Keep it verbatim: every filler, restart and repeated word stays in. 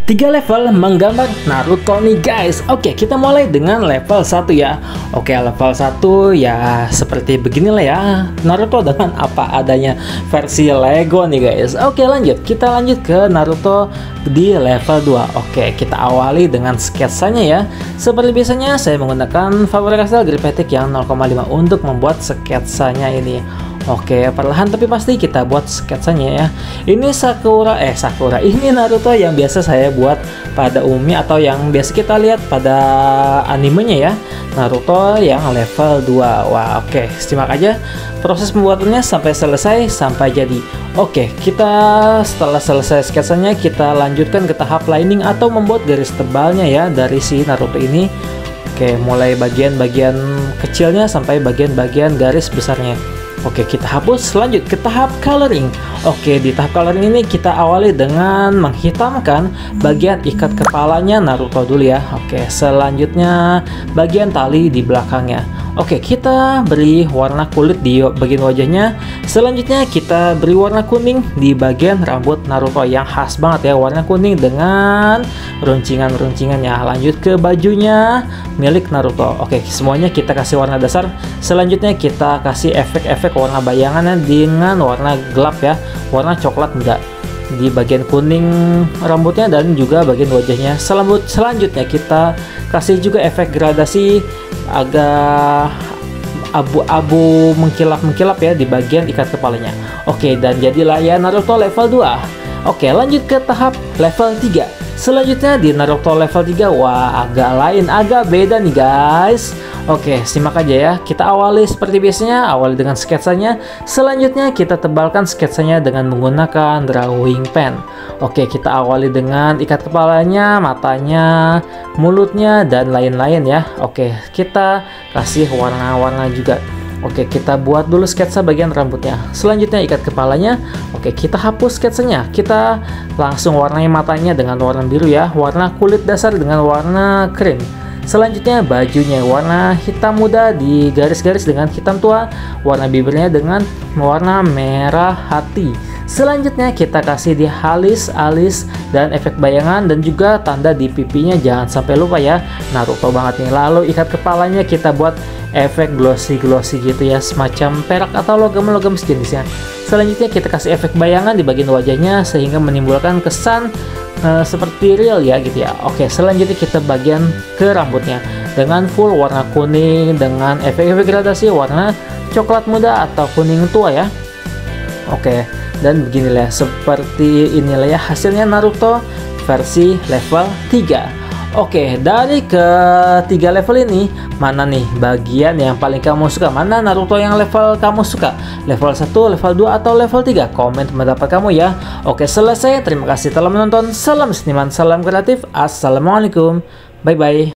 Tiga level menggambar Naruto nih guys. Oke, kita mulai dengan level satu ya. Oke, level satu ya seperti beginilah ya. Naruto dengan apa adanya versi Lego nih guys. Oke, lanjut. Kita lanjut ke Naruto di level dua. Oke, kita awali dengan sketsanya ya. Seperti biasanya saya menggunakan Faber Castell Graphic yang nol koma lima untuk membuat sketsanya ini. Oke, perlahan tapi pasti kita buat sketsanya ya. Ini Sakura, eh Sakura, ini Naruto yang biasa saya buat pada umumnya atau yang biasa kita lihat pada animenya ya. Naruto yang level dua. Wah, oke, simak aja proses pembuatannya sampai selesai sampai jadi. Oke, kita setelah selesai sketsanya kita lanjutkan ke tahap lining atau membuat garis tebalnya ya dari si Naruto ini. Oke, mulai bagian-bagian kecilnya sampai bagian-bagian garis besarnya. Oke, kita hapus, lanjut ke tahap coloring. Oke, di tahap coloring ini kita awali dengan menghitamkan bagian ikat kepalanya Naruto dulu ya. Oke, selanjutnya bagian tali di belakangnya. Oke, kita beri warna kulit di bagian wajahnya. Selanjutnya kita beri warna kuning di bagian rambut Naruto yang khas banget ya, warna kuning dengan runcingan-runcingannya. Lanjut ke bajunya milik Naruto. Oke, semuanya kita kasih warna dasar. Selanjutnya kita kasih efek-efek warna bayangannya dengan warna gelap ya, warna coklat muda di bagian kuning rambutnya dan juga bagian wajahnya. Selanjut selanjutnya kita kasih juga efek gradasi agak abu-abu mengkilap-mengkilap ya di bagian ikat kepalanya. Oke, dan jadilah ya Naruto level dua. Oke, lanjut ke tahap level tiga. Selanjutnya di Naruto level tiga, wah agak lain, agak beda nih guys. Oke, simak aja ya. Kita awali seperti biasanya, awali dengan sketsanya. Selanjutnya kita tebalkan sketsanya dengan menggunakan drawing pen. Oke, kita awali dengan ikat kepalanya, matanya, mulutnya, dan lain-lain ya. Oke, kita kasih warna-warna juga. Oke, kita buat dulu sketsa bagian rambutnya. Selanjutnya ikat kepalanya. Oke, kita hapus sketsanya. Kita langsung warnai matanya dengan warna biru ya. Warna kulit dasar dengan warna krim. Selanjutnya bajunya warna hitam muda di garis-garis dengan hitam tua. Warna bibirnya dengan warna merah hati. Selanjutnya kita kasih di alis, alis dan efek bayangan dan juga tanda di pipinya, jangan sampai lupa ya. Naruto banget nih. Lalu ikat kepalanya kita buat efek glossy-glossy gitu ya, semacam perak atau logam-logam sejenisnya. Selanjutnya kita kasih efek bayangan di bagian wajahnya sehingga menimbulkan kesan uh, seperti real ya gitu ya. Oke, selanjutnya kita bagian ke rambutnya dengan full warna kuning dengan efek-efek gradasi warna coklat muda atau kuning tua ya. Oke, dan beginilah seperti inilah ya hasilnya Naruto versi level tiga. Oke, dari ketiga level ini, mana nih bagian yang paling kamu suka? Mana Naruto yang level kamu suka? Level satu, level dua, atau level tiga? Komen pendapat kamu ya. Oke, selesai. Terima kasih telah menonton. Salam seniman, salam kreatif. Assalamualaikum. Bye-bye.